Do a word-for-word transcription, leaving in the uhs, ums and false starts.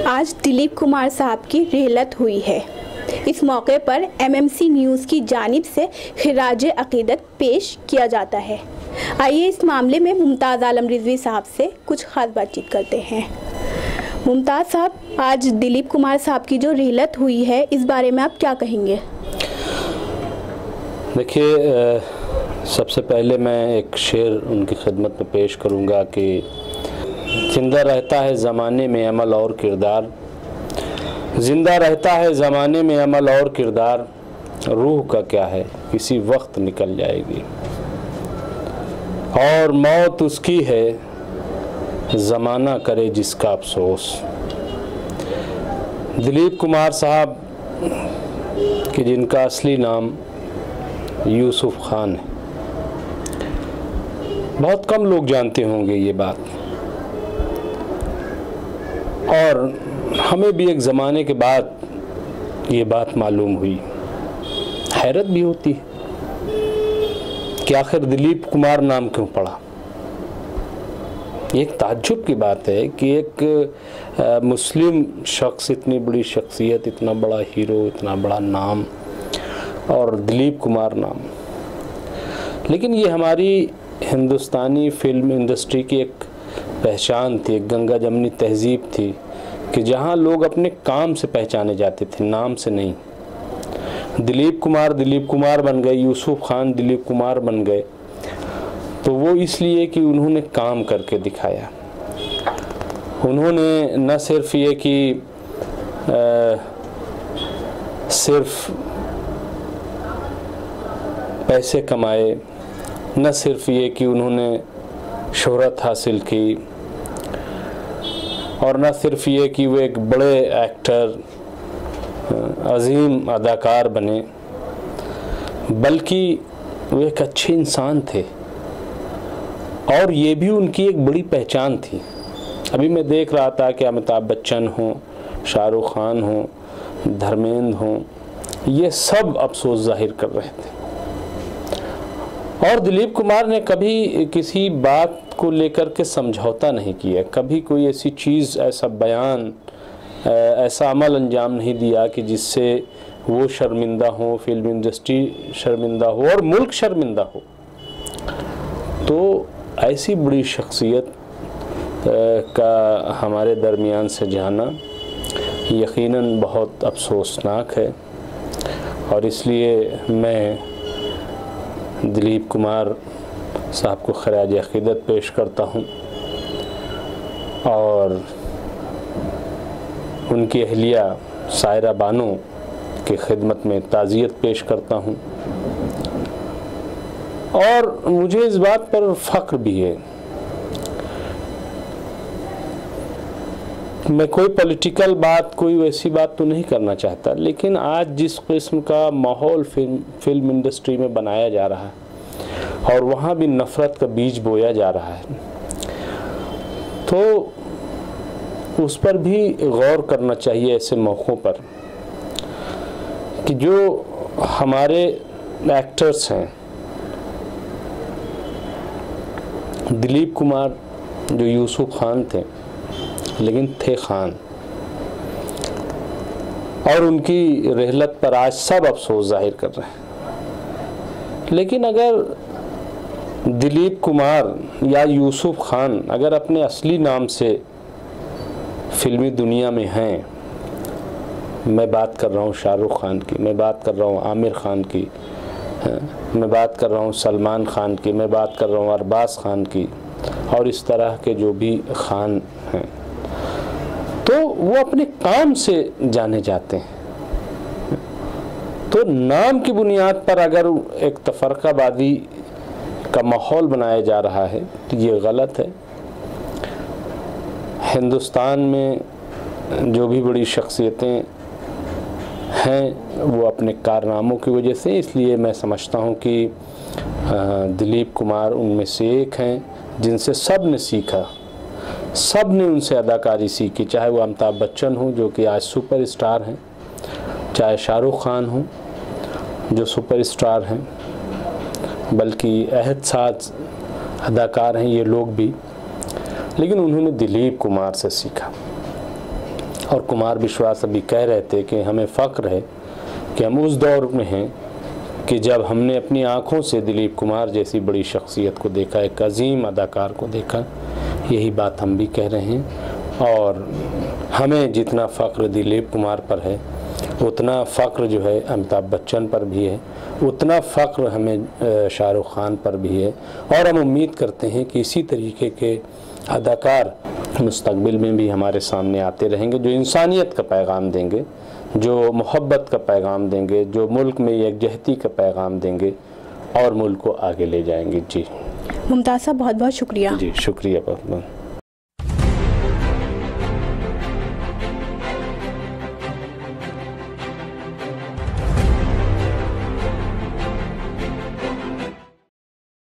आज दिलीप कुमार साहब की रिहलत हुई है। इस मौके पर एमएमसी न्यूज़ की जानिब से खिराज अकीदत पेश किया जाता है। आइए इस मामले में मुमताज़ आलम रिजवी साहब से कुछ खास बातचीत करते हैं। मुमताज़ साहब, आज दिलीप कुमार साहब की जो रिहलत हुई है, इस बारे में आप क्या कहेंगे? देखिए, सबसे पहले मैं एक शेर उनकी खिदमत में पेश करूंगा कि जिंदा रहता है ज़माने में अमल और किरदार, जिंदा रहता है ज़माने में अमल और किरदार, रूह का क्या है किसी वक्त निकल जाएगी, और मौत उसकी है ज़माना करे जिसका अफसोस। दिलीप कुमार साहब कि जिनका असली नाम यूसुफ खान है, बहुत कम लोग जानते होंगे ये बात, और हमें भी एक ज़माने के बाद ये बात मालूम हुई। हैरत भी होती है कि आखिर दिलीप कुमार नाम क्यों पड़ा। एक ताज्जुब की बात है कि एक आ, मुस्लिम शख्स, इतनी बड़ी शख्सियत, इतना बड़ा हीरो, इतना बड़ा नाम, और दिलीप कुमार नाम। लेकिन ये हमारी हिंदुस्तानी फिल्म इंडस्ट्री की एक पहचान थी, एक गंगा जमनी तहजीब थी कि जहाँ लोग अपने काम से पहचाने जाते थे, नाम से नहीं। दिलीप कुमार दिलीप कुमार बन गए, यूसुफ खान दिलीप कुमार बन गए, तो वो इसलिए कि उन्होंने काम करके दिखाया। उन्होंने न सिर्फ ये कि आ, सिर्फ पैसे कमाए, न सिर्फ ये कि उन्होंने शोहरत हासिल की, और न सिर्फ ये कि वो एक बड़े एक्टर, अजीम अदाकार बने, बल्कि वो एक अच्छे इंसान थे, और ये भी उनकी एक बड़ी पहचान थी। अभी मैं देख रहा था कि अमिताभ बच्चन हो, शाहरुख खान हो, धर्मेंद्र हो, ये सब अफसोस जाहिर कर रहे थे। और दिलीप कुमार ने कभी किसी बात को लेकर के समझौता नहीं किया, कभी कोई ऐसी चीज़, ऐसा बयान, ऐसा अमल अंजाम नहीं दिया कि जिससे वो शर्मिंदा हो, फिल्म इंडस्ट्री शर्मिंदा हो और मुल्क शर्मिंदा हो। तो ऐसी बड़ी शख्सियत का हमारे दरमियान से जाना यकीनन बहुत अफसोसनाक है, और इसलिए मैं दिलीप कुमार साहब को खराज अकीदत पेश करता हूँ और उनकी अहलिया सायरा बानो की खिदमत में ताज़ियत पेश करता हूँ। और मुझे इस बात पर फ़ख्र भी है, मैं कोई पॉलिटिकल बात, कोई वैसी बात तो नहीं करना चाहता, लेकिन आज जिस किस्म का माहौल फिल्म फिल्म इंडस्ट्री में बनाया जा रहा है और वहाँ भी नफ़रत का बीज बोया जा रहा है, तो उस पर भी गौर करना चाहिए ऐसे मौक़ों पर कि जो हमारे एक्टर्स हैं, दिलीप कुमार जो यूसुफ खान थे, लेकिन थे खान, और उनकी रिहलत पर आज सब अफसोस जाहिर कर रहे हैं। लेकिन अगर दिलीप कुमार या यूसुफ खान अगर अपने असली नाम से फिल्मी दुनिया में हैं, मैं बात कर रहा हूँ शाहरुख खान की, मैं बात कर रहा हूँ आमिर खान की, मैं बात कर रहा हूँ सलमान खान की, मैं बात कर रहा हूँ अरबाज खान की, और इस तरह के जो भी खान हैं, तो वो अपने काम से जाने जाते हैं। तो नाम की बुनियाद पर अगर एक तफरकाबादी का माहौल बनाया जा रहा है तो ये गलत है। हिंदुस्तान में जो भी बड़ी शख्सियतें हैं वो अपने कारनामों की वजह से, इसलिए मैं समझता हूँ कि दिलीप कुमार उनमें से एक हैं जिनसे सब ने सीखा, सब ने उनसे अदाकारी सीखी, चाहे वो अमिताभ बच्चन हो जो कि आज सुपर स्टार हैं, चाहे शाहरुख खान हो जो सुपर स्टार हैं, बल्कि अहद साज अदाकार हैं ये लोग भी, लेकिन उन्होंने दिलीप कुमार से सीखा। और कुमार विश्वास अभी कह रहे थे कि हमें फ़ख्र है कि हम उस दौर में हैं कि जब हमने अपनी आँखों से दिलीप कुमार जैसी बड़ी शख्सियत को देखा, एक अजीम अदाकार को देखा। यही बात हम भी कह रहे हैं और हमें जितना फ़ख्र दिलीप कुमार पर है उतना फ़ख्र जो है अमिताभ बच्चन पर भी है, उतना फ़ख्र हमें शाहरुख खान पर भी है। और हम उम्मीद करते हैं कि इसी तरीके के अदाकार मुस्तक़बिल में भी हमारे सामने आते रहेंगे, जो इंसानियत का पैगाम देंगे, जो मोहब्बत का पैगाम देंगे, जो मुल्क में यकजहती का पैगाम देंगे और मुल्क को आगे ले जाएंगे। जी मुमताज़ साहब, बहुत बहुत शुक्रिया। जी शुक्रिया बहुत बहुत।